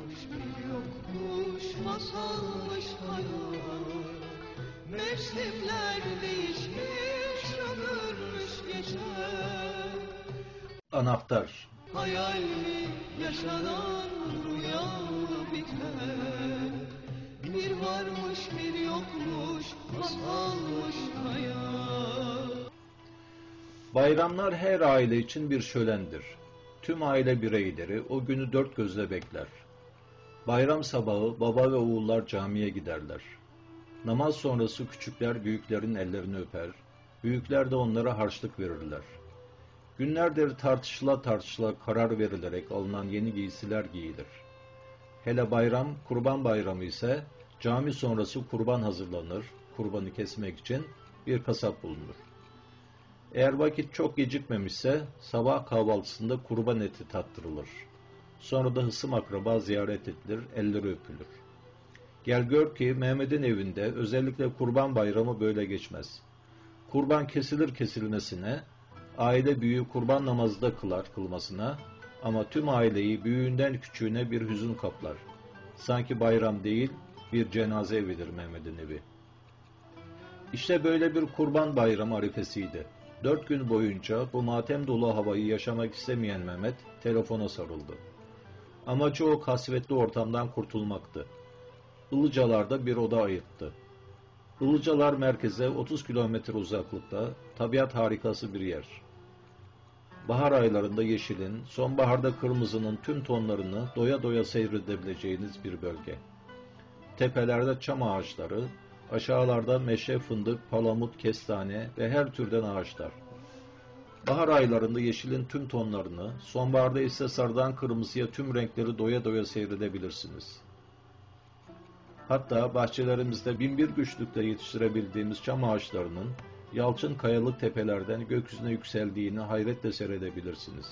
bir yokmuş masalmış hayat. Mevsimler değişmiş, ömürmüş geçer. Anahtar. Hayal mi yaşanan, rüya biter. Bir varmış bir yokmuş, masalmış hayat. Bayramlar her aile için bir şölendir. Tüm aile bireyleri o günü dört gözle bekler. Bayram sabahı baba ve oğullar camiye giderler. Namaz sonrası küçükler büyüklerin ellerini öper, büyükler de onlara harçlık verirler. Günlerdir tartışıla tartışıla karar verilerek alınan yeni giysiler giyilir. Hele bayram, kurban bayramı ise cami sonrası kurban hazırlanır, kurbanı kesmek için bir kasap bulunur. Eğer vakit çok gecikmemişse sabah kahvaltısında kurban eti tattırılır. Sonra da hısım akraba ziyaret edilir, elleri öpülür. Gel gör ki Mehmet'in evinde özellikle kurban bayramı böyle geçmez. Kurban kesilir kesilmesine, aile büyüğü kurban namazı da kılar kılmasına ama tüm aileyi büyüğünden küçüğüne bir hüzün kaplar. Sanki bayram değil, bir cenaze evidir Mehmet'in evi. İşte böyle bir kurban bayramı arifesiydi. 4 gün boyunca bu matem dolu havayı yaşamak istemeyen Mehmet telefona sarıldı. Amacı o kasvetli ortamdan kurtulmaktı. Ilıcalar'da bir oda ayırttı. Ilıcalar merkeze 30 kilometre uzaklıkta, tabiat harikası bir yer. Bahar aylarında yeşilin, sonbaharda kırmızının tüm tonlarını doya doya seyredebileceğiniz bir bölge. Tepelerde çam ağaçları, aşağılarda meşe, fındık, palamut, kestane ve her türden ağaçlar. Bahar aylarında yeşilin tüm tonlarını, sonbaharda ise sarıdan kırmızıya tüm renkleri doya doya seyredebilirsiniz. Hatta bahçelerimizde binbir güçlükle yetiştirebildiğimiz çam ağaçlarının yalçın kayalık tepelerden gökyüzüne yükseldiğini hayretle seyredebilirsiniz.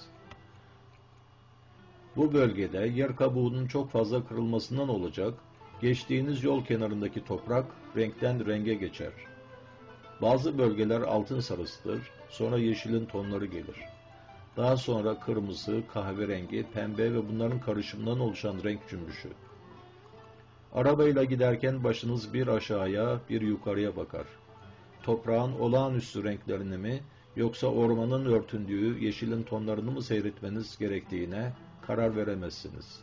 Bu bölgede yer kabuğunun çok fazla kırılmasından olacak, geçtiğiniz yol kenarındaki toprak renkten renge geçer. Bazı bölgeler altın sarısıdır, sonra yeşilin tonları gelir. Daha sonra kırmızı, kahverengi, pembe ve bunların karışımından oluşan renk cümbüşü. Arabayla giderken başınız bir aşağıya, bir yukarıya bakar. Toprağın olağanüstü renklerini mi, yoksa ormanın örtündüğü yeşilin tonlarını mı seyretmeniz gerektiğine karar veremezsiniz.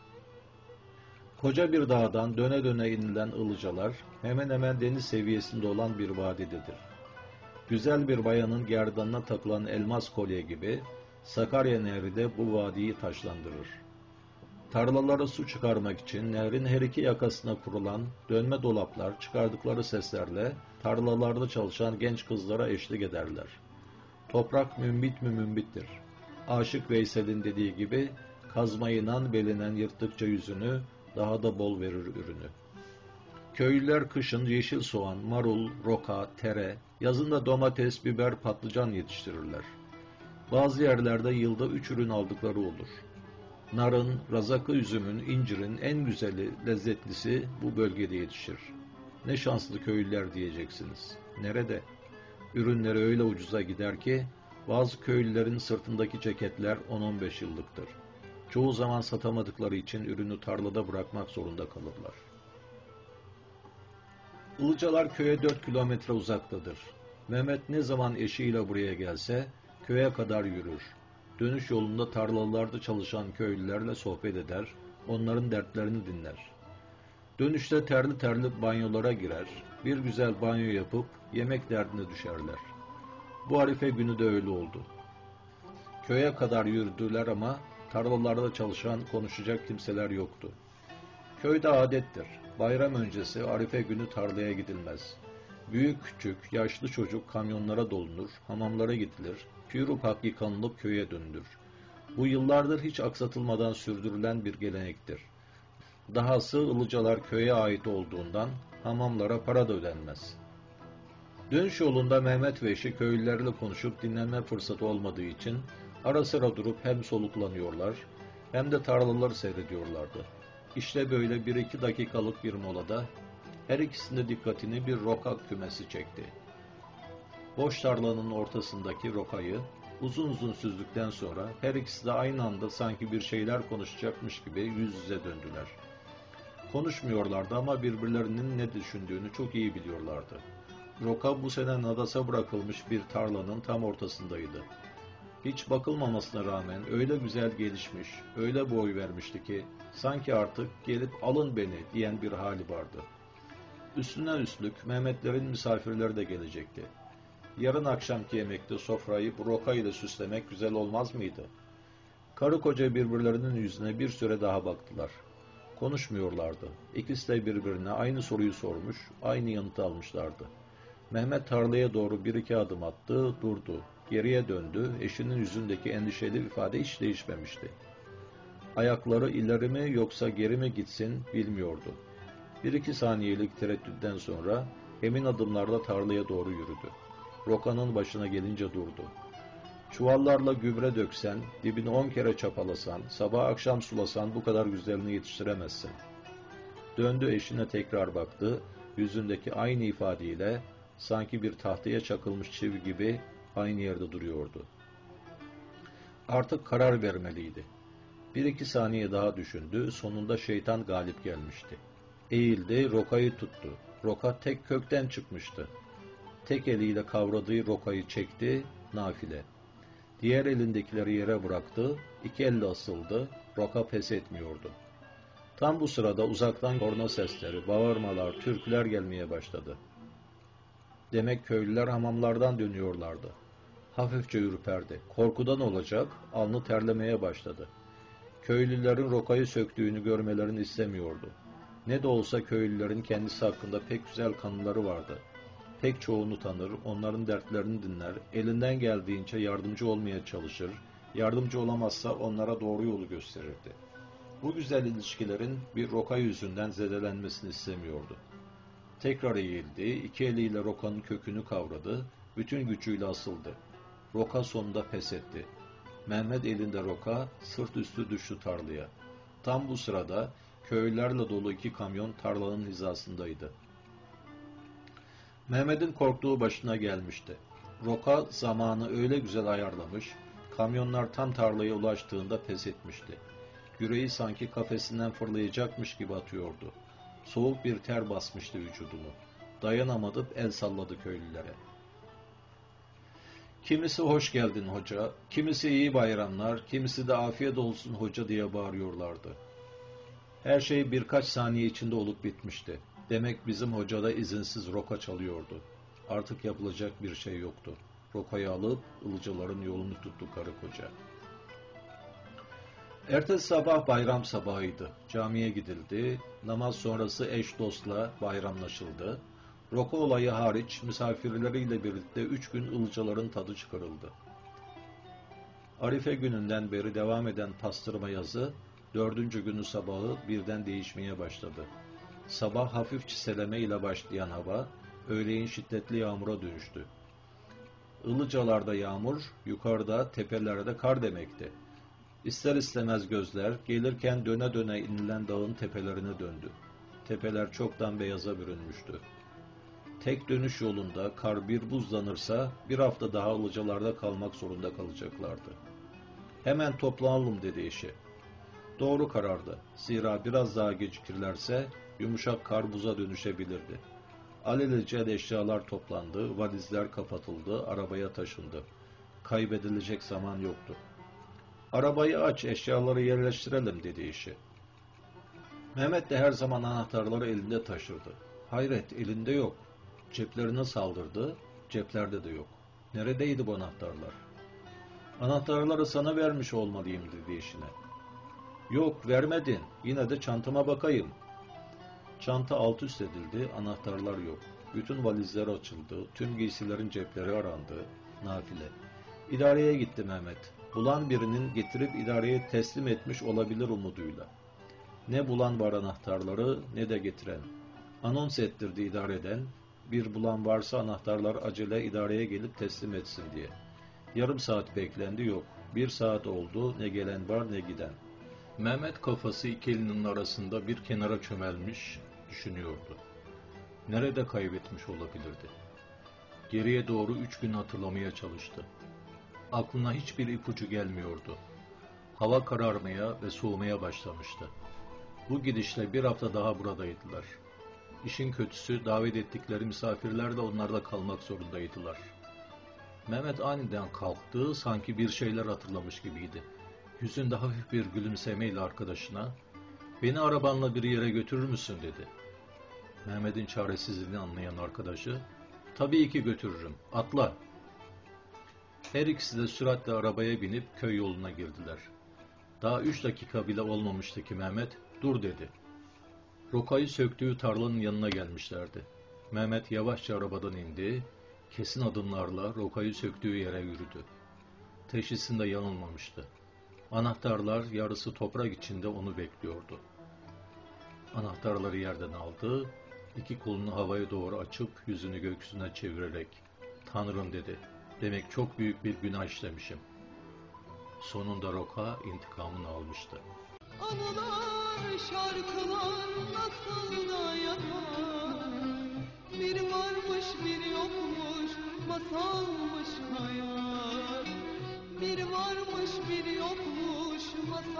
Koca bir dağdan döne döne inilen Ilıcalar, hemen hemen deniz seviyesinde olan bir vadidedir. Güzel bir bayanın gerdanına takılan elmas kolye gibi, Sakarya Nehri de bu vadiyi taşlandırır. Tarlalara su çıkarmak için nehrin her iki yakasına kurulan dönme dolaplar çıkardıkları seslerle tarlalarda çalışan genç kızlara eşlik ederler. Toprak mümbit mü mümbittir. Aşık Veysel'in dediği gibi, kazmayınan belinen yırttıkça yüzünü, daha da bol verir ürünü. Köylüler kışın yeşil soğan, marul, roka, tere, yazın da domates, biber, patlıcan yetiştirirler. Bazı yerlerde yılda 3 ürün aldıkları olur. Narın, razakı üzümün, incirin en güzeli, lezzetlisi bu bölgede yetişir. Ne şanslı köylüler diyeceksiniz. Nerede? Ürünleri öyle ucuza gider ki, bazı köylülerin sırtındaki ceketler 10-15 yıllıktır. Çoğu zaman satamadıkları için ürünü tarlada bırakmak zorunda kalırlar. Ilıcalar köye 4 kilometre uzaktadır. Mehmet ne zaman eşiyle buraya gelse, köye kadar yürür. Dönüş yolunda tarlalarda çalışan köylülerle sohbet eder, onların dertlerini dinler. Dönüşte terli terli banyolara girer, bir güzel banyo yapıp yemek derdine düşerler. Bu arife günü de öyle oldu. Köye kadar yürüdüler ama tarlalarda çalışan, konuşacak kimseler yoktu. Köyde adettir, bayram öncesi arife günü tarlaya gidilmez. Büyük küçük, yaşlı çocuk kamyonlara dolunur, hamamlara gidilir, pür-ufak yıkanılıp köye dönülür. Bu yıllardır hiç aksatılmadan sürdürülen bir gelenektir. Dahası Ilıcalar köye ait olduğundan hamamlara para da ödenmez. Dönüş yolunda Mehmet ve eşi köylülerle konuşup dinlenme fırsatı olmadığı için ara sıra durup hem soluklanıyorlar hem de tarlaları seyrediyorlardı. İşte böyle 1-2 dakikalık bir molada her ikisinde dikkatini bir roka kümesi çekti. Boş tarlanın ortasındaki rokayı Uzun uzun süzdükten sonra her ikisi de aynı anda sanki bir şeyler konuşacakmış gibi yüz yüze döndüler. Konuşmuyorlardı ama birbirlerinin ne düşündüğünü çok iyi biliyorlardı. Roka bu sene nadasa bırakılmış bir tarlanın tam ortasındaydı. Hiç bakılmamasına rağmen öyle güzel gelişmiş, öyle boy vermişti ki sanki artık gelip alın beni diyen bir hali vardı. Üstüne üstlük Mehmetlerin misafirleri de gelecekti. Yarın akşamki yemekte sofrayı bu roka ile süslemek güzel olmaz mıydı? Karı koca birbirlerinin yüzüne bir süre daha baktılar. Konuşmuyorlardı. İkisi de birbirine aynı soruyu sormuş, aynı yanıtı almışlardı. Mehmet tarlaya doğru bir iki adım attı, durdu. Geriye döndü, eşinin yüzündeki endişeli ifade hiç değişmemişti. Ayakları ileri mi yoksa geri mi gitsin bilmiyordu. Bir iki saniyelik tereddütten sonra emin adımlarla tarlaya doğru yürüdü. Rokanın başına gelince durdu. Çuvallarla gübre döksen, dibini 10 kere çapalasan, sabah akşam sulasan bu kadar güzelini yetiştiremezsin. Döndü eşine tekrar baktı, yüzündeki aynı ifadeyle sanki bir tahtaya çakılmış çivi gibi aynı yerde duruyordu. Artık karar vermeliydi. Bir iki saniye daha düşündü, sonunda şeytan galip gelmişti. Eğildi, rokayı tuttu. Roka tek kökten çıkmıştı. Tek eliyle kavradığı rokayı çekti, nafile. Diğer elindekileri yere bıraktı, iki elle asıldı, roka pes etmiyordu. Tam bu sırada uzaktan korna sesleri, bağırmalar, türküler gelmeye başladı. Demek köylüler hamamlardan dönüyorlardı. Hafifçe ürperdi. Korkudan olacak, alnı terlemeye başladı. Köylülerin rokayı söktüğünü görmelerini istemiyordu. Ne de olsa köylülerin kendisi hakkında pek güzel kanıları vardı. Pek çoğunu tanır, onların dertlerini dinler, elinden geldiğince yardımcı olmaya çalışır, yardımcı olamazsa onlara doğru yolu gösterirdi. Bu güzel ilişkilerin bir roka yüzünden zedelenmesini istemiyordu. Tekrar eğildi, iki eliyle rokanın kökünü kavradı, bütün gücüyle asıldı. Roka sonunda pes etti. Mehmet elinde roka, sırt üstü düştü tarlaya. Tam bu sırada köylülerle dolu iki kamyon tarlanın hizasındaydı. Mehmet'in korktuğu başına gelmişti. Roka zamanı öyle güzel ayarlamış, kamyonlar tam tarlaya ulaştığında pes etmişti. Yüreği sanki kafesinden fırlayacakmış gibi atıyordu. Soğuk bir ter basmıştı vücudunu. Dayanamadı, el salladı köylülere. Kimisi hoş geldin hoca, kimisi iyi bayramlar, kimisi de afiyet olsun hoca diye bağırıyorlardı. Her şey birkaç saniye içinde olup bitmişti. Demek bizim hoca da izinsiz roka çalıyordu. Artık yapılacak bir şey yoktu. Rokayı alıp ılıcıların yolunu tuttu karı koca. Ertesi sabah bayram sabahıydı. Camiye gidildi. Namaz sonrası eş dostla bayramlaşıldı. Roka olayı hariç misafirleriyle birlikte 3 gün ılıcaların tadı çıkarıldı. Arife gününden beri devam eden pastırma yazı 4. günü sabahı birden değişmeye başladı. Sabah hafif çiseleme ile başlayan hava öğleyin şiddetli yağmura dönüştü. Ilıcalarda yağmur, yukarıda tepelerde kar demekti. İster istemez gözler gelirken döne döne inilen dağın tepelerine döndü. Tepeler çoktan beyaza bürünmüştü. Tek dönüş yolunda kar bir buzlanırsa bir hafta daha Ilıcalarda kalmak zorunda kalacaklardı. Hemen toplanalım dedi eşi. Doğru karardı. Zira biraz daha gecikirlerse yumuşak kar buza dönüşebilirdi. Alelacele eşyalar toplandı, valizler kapatıldı, arabaya taşındı. Kaybedilecek zaman yoktu. Arabayı aç, eşyaları yerleştirelim dedi eşi. Mehmet de her zaman anahtarları elinde taşırdı. Hayret, elinde yok. Ceplerine saldırdı, ceplerde de yok. Neredeydi bu anahtarlar? Anahtarları sana vermiş olmalıyım dedi eşine. Yok, vermedin. Yine de çantama bakayım. Çanta alt üst edildi, anahtarlar yok. Bütün valizler açıldı, tüm giysilerin cepleri arandı. Nafile. İdareye gitti Mehmet. Bulan birinin getirip idareye teslim etmiş olabilir umuduyla. Ne bulan var anahtarları ne de getiren. Anons ettirdi idareden. Bir bulan varsa anahtarlar acele idareye gelip teslim etsin diye. Yarım saat beklendi yok. 1 saat oldu ne gelen var ne giden. Mehmet kafası iki elinin arasında bir kenara çömelmiş düşünüyordu. Nerede kaybetmiş olabilirdi? Geriye doğru 3 gün hatırlamaya çalıştı. Aklına hiçbir ipucu gelmiyordu. Hava kararmaya ve soğumaya başlamıştı. Bu gidişle bir hafta daha buradaydılar. İşin kötüsü davet ettikleri misafirler de onlarda kalmak zorundaydılar. Mehmet aniden kalktı, sanki bir şeyler hatırlamış gibiydi. Yüzünde hafif bir gülümsemeyle arkadaşına, "Beni arabanla bir yere götürür müsün?" dedi. Mehmet'in çaresizliğini anlayan arkadaşı, "Tabii ki götürürüm, atla." Her ikisi de süratle arabaya binip köy yoluna girdiler. Daha 3 dakika bile olmamıştı ki Mehmet, "Dur," dedi. Rokayı söktüğü tarlanın yanına gelmişlerdi. Mehmet yavaşça arabadan indi, kesin adımlarla rokayı söktüğü yere yürüdü. Teşhisinde yanılmamıştı. Anahtarlar yarısı toprak içinde onu bekliyordu. Anahtarları yerden aldı, iki kolunu havaya doğru açıp yüzünü gökyüzüne çevirerek, "Tanrım," dedi, "demek çok büyük bir günah işlemişim." Sonunda Roka intikamını almıştı. Anılar, şarkılar nasıl da yanar. Bir varmış bir yokmuş, masalmış hayat. Bir varmış bir yokmuş, masal